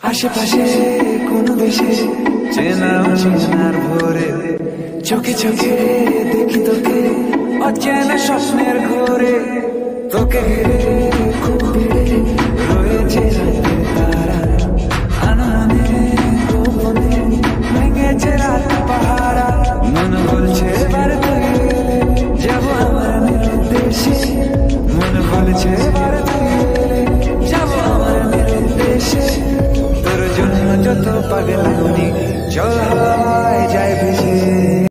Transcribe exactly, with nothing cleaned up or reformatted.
আশেপাশে কোনো দেশে চেনা চেনার ভোরে চোখে চোখে দেখি তোকে অচেনা স্বপ্নের ঘোরে তোকে ঘিরে খুব ভিড়ে রয়েছে রাতের তারা আনমনে গোপনে ভেঙেছে রাত পাহারা মন বলছে এবার তুই এলে যাবো আমার নিরুদ্দেশে মন বলছে এবার তুই এলে যাবো আমার নিরুদ্দেশে তোর জন্য যত পাগলামি চল হাওয়ায় যায় ভেসে